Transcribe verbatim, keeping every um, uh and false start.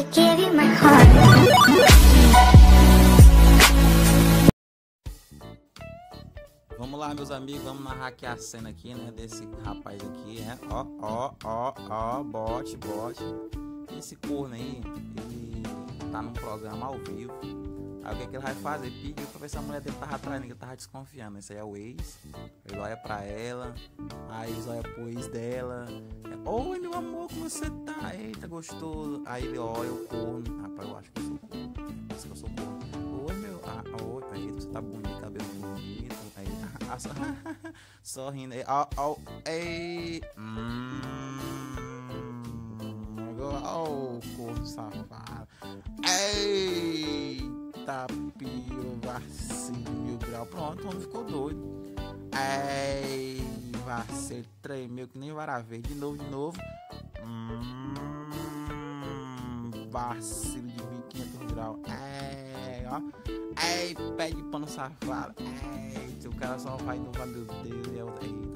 I give you my heart. Vamos lá, meus amigos, vamos narrar aqui a cena aqui, né, desse rapaz aqui, né? Ó, ó, ó, ó, bote, bote. Esse corno aí, ele tá num programa ao vivo. Aí o que, é que ele vai fazer? Pediu pra ver se a mulher dele tava atrás, que ele tava desconfiando. Esse aí é o ex. Ele olha pra ela, aí ele olha pro ex dela. Oi, meu amor, como você tá? Eita, gostoso. Aí ele olha o corno. Rapaz, eu acho que eu sou corno. Acho que eu sou corno. Oi, meu. Ah, oi. Aí você tá bonito, cabelo bonito. Aí, ah, só... sorrindo. Aí, ó, ó. Ei. Hum. Ó, o corno safado. Eita, piro, vacilo, mil grau. Pronto, o homem ficou doido. Ei, vacilo, tremeu que nem vara verde. De novo, de novo. Hum, vacilo de mil e quinhentos graus. Ei, ó. Ei, pé de pano safado. Ei, o cara só vai inovar, meu Deus. Ei,